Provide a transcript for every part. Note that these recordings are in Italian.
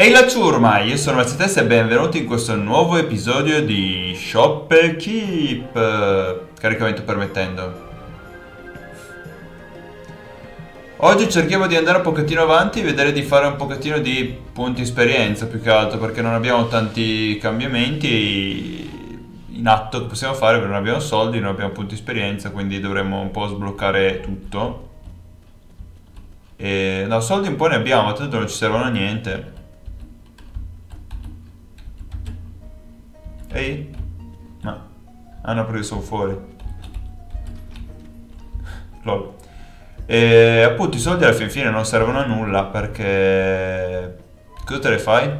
Ehi la ciurma, io sono Mercedes e benvenuti in questo nuovo episodio di Shopkeep, caricamento permettendo. Oggi cerchiamo di andare un pochettino avanti e vedere di fare un pochettino di punti esperienza più che altro perché non abbiamo tanti cambiamenti in atto che possiamo fare perché non abbiamo soldi, non abbiamo punti esperienza, quindi dovremmo un po' sbloccare tutto. E no, soldi un po' ne abbiamo, ma tanto non ci servono a niente. Ehi? No. Ah no, perché sono fuori. Lol. E appunto i soldi alla fin fine non servono a nulla perché... Cosa te ne fai?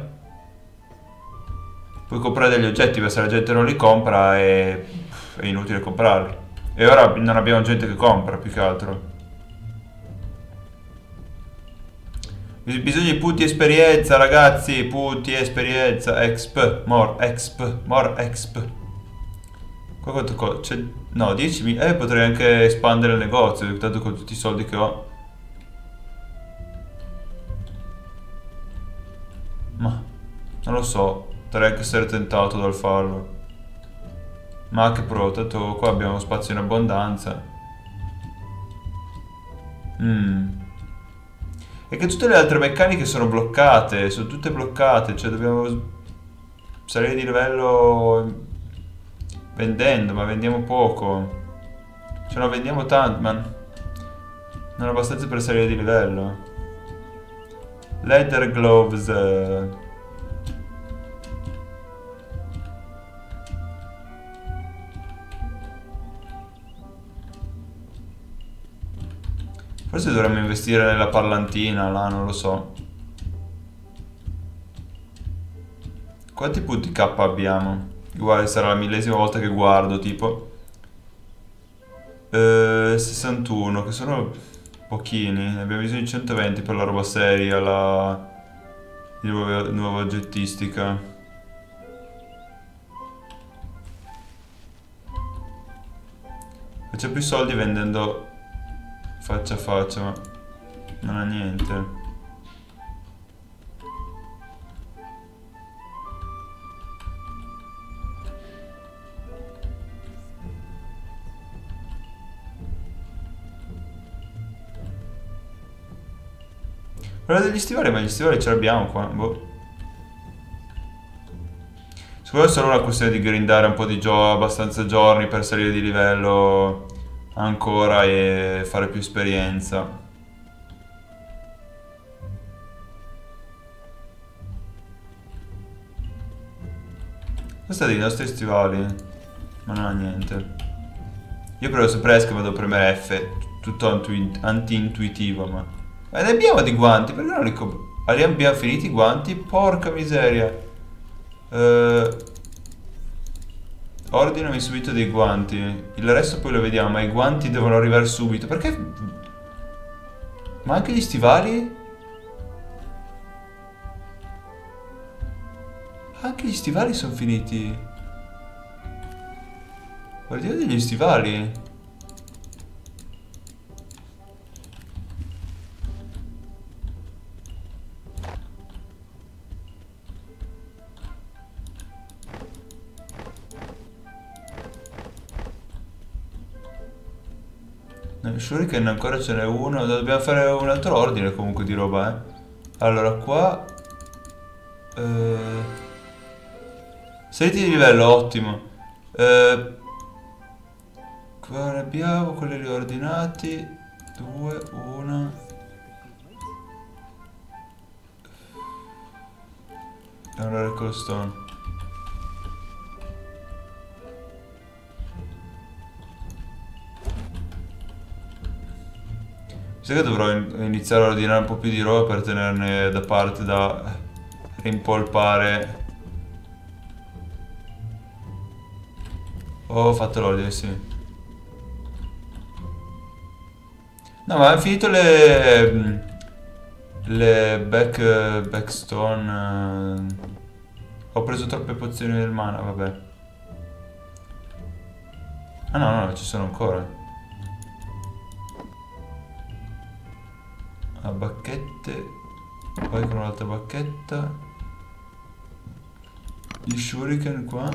Puoi comprare degli oggetti, ma se la gente non li compra è inutile comprarli. E ora non abbiamo gente che compra, più che altro. Bisogna di punti esperienza, ragazzi, punti esperienza, more exp. Qua quanto costa? No, 10.000. Potrei anche espandere il negozio, tanto con tutti i soldi che ho. Ma non lo so, potrei anche essere tentato dal farlo. Ma che pro, tanto qua abbiamo spazio in abbondanza. E che tutte le altre meccaniche sono bloccate, sono tutte bloccate, cioè dobbiamo salire di livello vendendo, ma vendiamo poco. Cioè non vendiamo tanto, ma non abbastanza per salire di livello. Leather gloves. Forse dovremmo investire nella parlantina là, non lo so. Quanti punti K abbiamo? Uguale, sarà la millesima volta che guardo, tipo. 61, che sono pochini. Abbiamo bisogno di 120 per la roba seria, la di nuova oggettistica. Faccio più soldi vendendo faccia a faccia, ma non ha niente. Quello degli stivali, ma gli stivali ce l'abbiamo qua, boh. Secondo me è solo una questione di grindare un po' di abbastanza giorni per salire di livello ancora e fare più esperienza. Questa è dei nostri stivali, ma non ha niente. Io provo sempre S che vado a premere F, tutto anti-intuitivo, ma... Ma ne abbiamo di guanti, perché non li abbiamo finiti i guanti? Porca miseria. Ordinami subito dei guanti. Il resto poi lo vediamo, ma i guanti devono arrivare subito. Perché? Ma anche gli stivali? Anche gli stivali sono finiti. Guardiamo degli stivali. Shuriken ancora ce n'è uno. Dobbiamo fare un altro ordine comunque di roba, eh. Allora qua saliti di livello, ottimo. Qua ne abbiamo quelli riordinati. 2, 1. Allora il costone. Sai che dovrò iniziare a ordinare un po' più di roba per tenerne da parte da rimpolpare. Oh, ho fatto l'ordine, sì. No, ma hanno finito le backstone. Ho preso troppe pozioni del mana, vabbè. Ah no, no, ci sono ancora. A bacchette. Poi con un'altra bacchetta. Gli shuriken qua.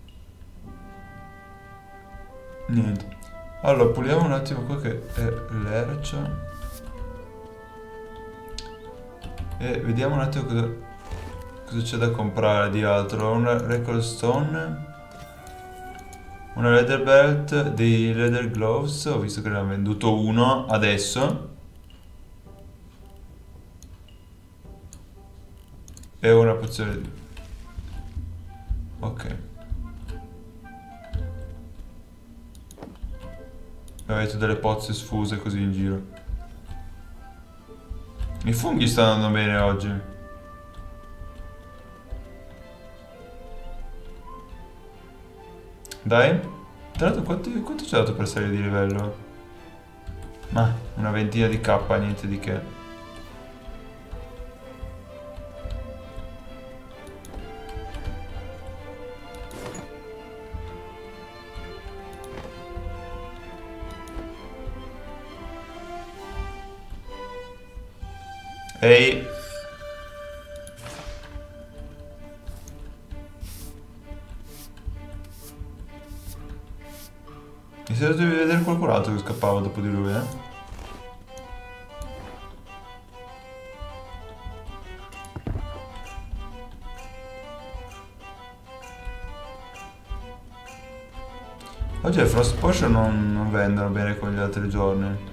Niente. Allora, puliamo un attimo qua che è l'ercio. E vediamo un attimo cosa c'è da comprare di altro. Una record stone. Una leather belt, dei leather gloves. Ho visto che ne ha venduto uno adesso. E una pozione di... Ok. Avete delle pozze sfuse così in giro. I funghi stanno andando bene oggi. Dai. Tra l'altro quanto ci ha dato per salire di livello? Ma una ventina di K, niente di che. Ehi. Mi sento di vedere qualcun altro che scappava dopo di lui, eh? Oggi le Frost Potion non vendono bene con gli altri giorni.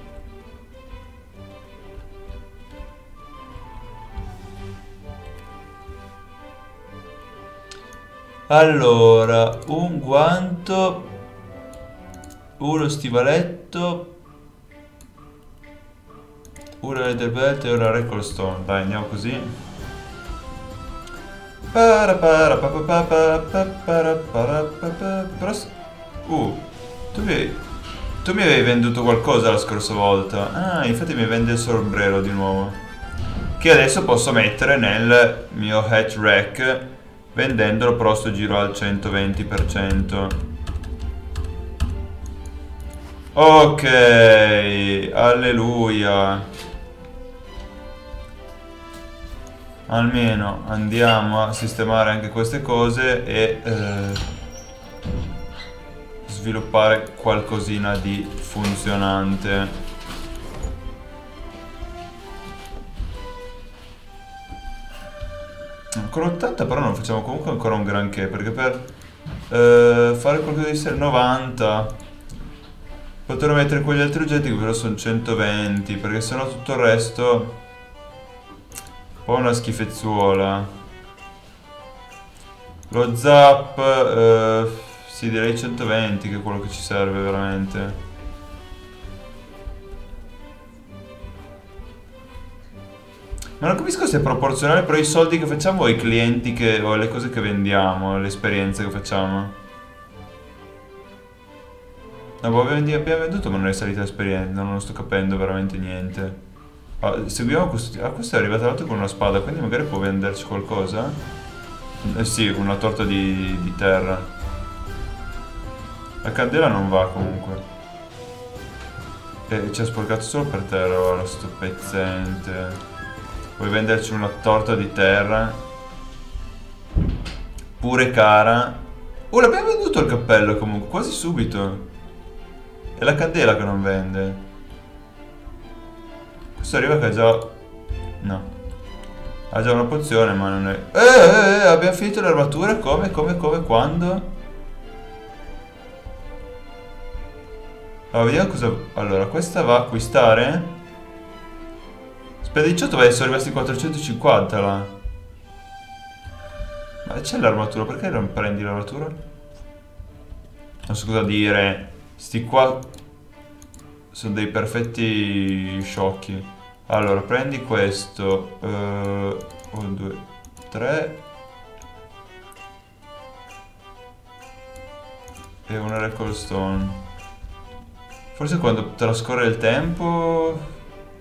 Allora, un guanto, uno stivaletto, una leather belt e una record stone. Dai, andiamo così. Però... tu mi avevi venduto qualcosa la scorsa volta. Ah, infatti mi vende il sombrero di nuovo. Che adesso posso mettere nel mio hat rack, vendendolo però sto giro al 120%. Ok, alleluia. Almeno andiamo a sistemare anche queste cose e sviluppare qualcosina di funzionante. Ancora 80, però non facciamo comunque ancora un granché, perché per fare qualcosa di serio 90 potrò mettere quegli altri oggetti che però sono 120, perché sennò tutto il resto un po' una schifezzuola. Lo zap, sì, direi 120 che è quello che ci serve veramente. Ma non capisco se è proporzionale però i soldi che facciamo o i clienti o le cose che vendiamo, le esperienze che facciamo. No, boh, abbiamo venduto ma non è salita l'esperienza, non sto capendo veramente niente. Seguiamo questo... Ah, questo è arrivato l'altro con una spada, quindi magari può venderci qualcosa? Sì, una torta di terra. La candela non va comunque. Ci ha sporcato solo per terra ora, sto pezzente. Vuoi venderci una torta di terra? Pure cara. Oh, l'abbiamo venduto il cappello comunque, quasi subito. È la candela che non vende. Questo arriva che ha già... No. Ha già una pozione ma non è... abbiamo finito l'armatura? Come, quando? Allora, vediamo cosa... Allora, questa va a acquistare... Per 18 sono rimasti 450 là. Ma c'è l'armatura, perché non prendi l'armatura? Non so cosa dire. Sti qua sono dei perfetti sciocchi. Allora, prendi questo. 1, 2, 3. E una record stone. Forse quando trascorre il tempo...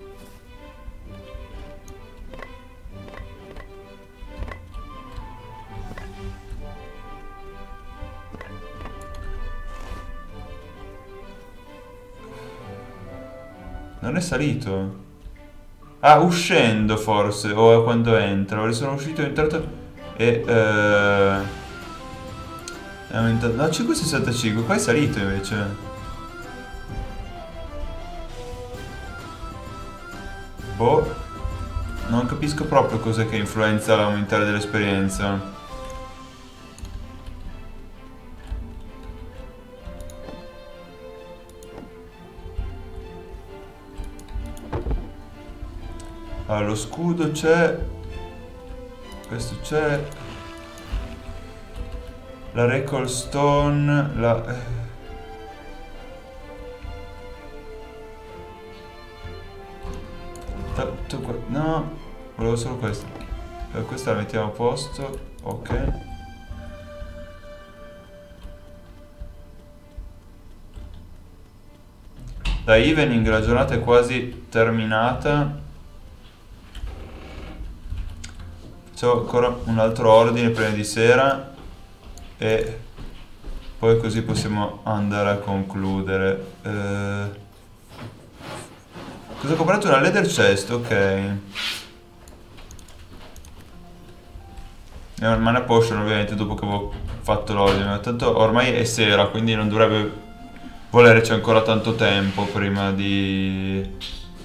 Non è salito. Ah, uscendo forse. O quando entra. Ora sono uscito, è entrato. E... È aumentato. No, 5,65, qua è salito invece. Boh. Non capisco proprio cos'è che influenza l'aumentare dell'esperienza. Allora, lo scudo c'è. Questo c'è. La Recall Stone. No, volevo solo questo. Questa la mettiamo a posto. Ok. Da evening la giornata è quasi terminata. Faccio ancora un altro ordine prima di sera e poi così possiamo andare a concludere. Cosa ho comprato? Una leather chest, ok. E una mana potion ovviamente dopo che avevo fatto l'ordine. Tanto ormai è sera, quindi non dovrebbe volerci ancora tanto tempo prima di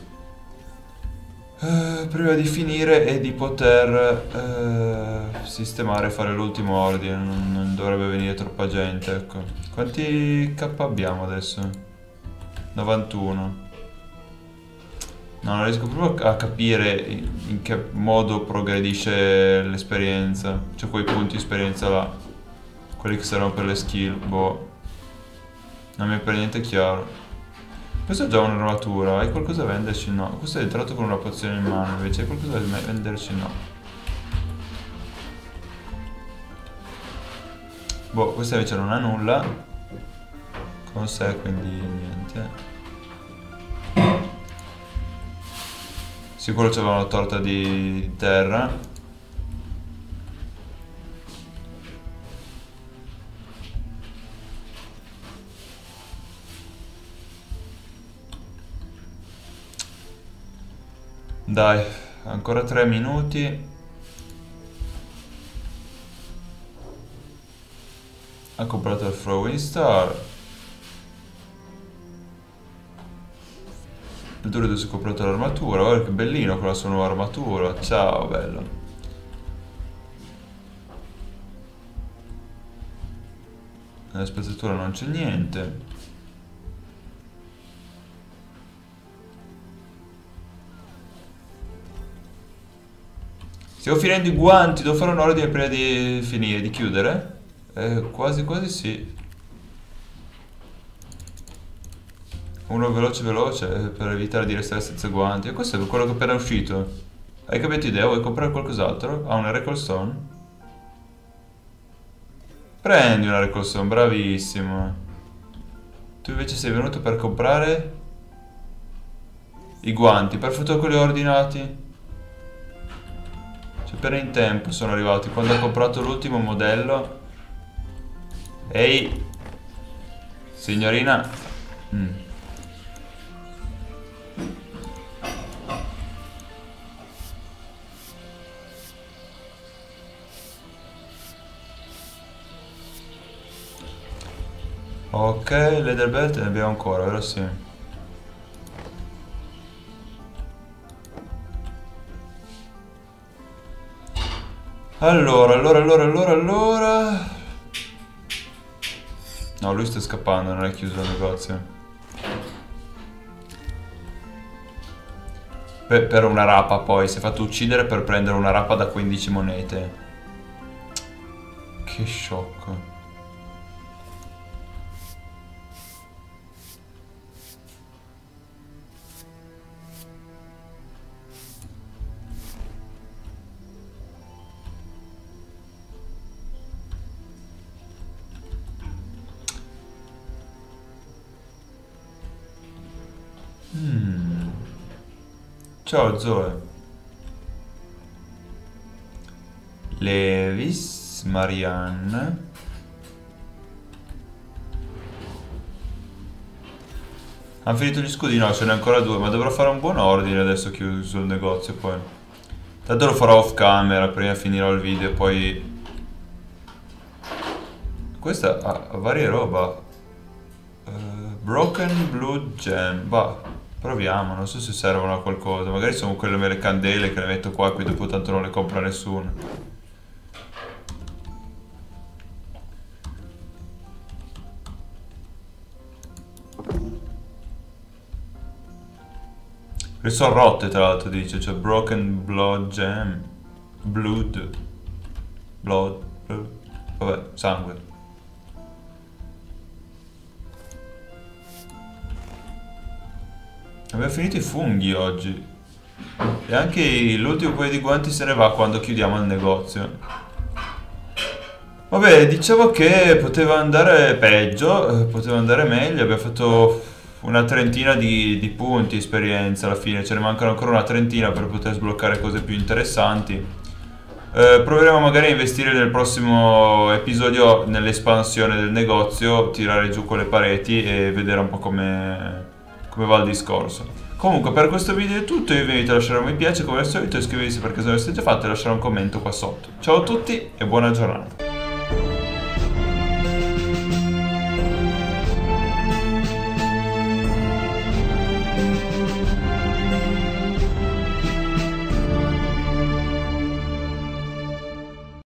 finire e di poter sistemare e fare l'ultimo ordine. Non dovrebbe venire troppa gente, ecco. Quanti K abbiamo adesso? 91. No, non riesco proprio a capire in che modo progredisce l'esperienza. Cioè quei punti di esperienza là. Quelli che servono per le skill. Boh. Non mi è per niente chiaro. Questo è già un'armatura. Hai qualcosa da venderci? No. Questo è entrato con una pozione in mano. Invece hai qualcosa da venderci? No. Boh, questa invece non ha nulla con sé, quindi niente. Sicuro c'aveva una torta di terra. Dai, ancora 3 minuti. Ha comprato il Throwing Star. Il druido si è comprato l'armatura. Guarda che bellino con la sua nuova armatura. Ciao, bello. Nella spezzatura non c'è niente. Stiamo finendo i guanti. Devo fare un ordine prima di finire, di chiudere? Quasi quasi sì. Uno veloce veloce per evitare di restare senza guanti. E questo è quello che è appena uscito. Hai capito idea? Vuoi comprare qualcos'altro? Ah, una Recall Stone? Prendi una Recall Stone, bravissimo. Tu invece sei venuto per comprare i guanti, per fortuna quelli ordinati. Cioè appena in tempo sono arrivati. Quando ho comprato l'ultimo modello. Ehi, signorina. Ok, leather belt ne abbiamo ancora, vero? Sì. Allora. No, lui sta scappando, non è chiuso il negozio. Per una rapa poi, si è fatto uccidere per prendere una rapa da 15 monete. Che sciocco. Ciao Zoe. Levis, Marianne. Hanno finito gli scudi? No, ce n'è ancora 2, ma dovrò fare un buon ordine adesso che chiuso il negozio poi. Tanto lo farò off camera, prima finirò il video e poi... questa ha varie roba. Broken Blue Gem. Bah, proviamo, non so se servono a qualcosa. Magari sono quelle le candele che le metto qua, qui dopo tanto non le compra nessuno. Le sono rotte tra l'altro, dice, cioè Broken Blood Gem. Blood. Blood. Vabbè, sangue. Abbiamo finito i funghi oggi. E anche l'ultimo paio di guanti se ne va quando chiudiamo il negozio. Vabbè, dicevo che poteva andare peggio, poteva andare meglio. Abbiamo fatto una trentina di punti esperienza alla fine. Ce ne mancano ancora una trentina per poter sbloccare cose più interessanti. Proveremo magari a investire nel prossimo episodio nell'espansione del negozio, tirare giù quelle pareti e vedere un po' come va il discorso. Comunque per questo video è tutto, io vi invito a lasciare un mi piace come al solito, iscrivervi se per caso non l'avete già fatto e lasciare un commento qua sotto. Ciao a tutti e buona giornata.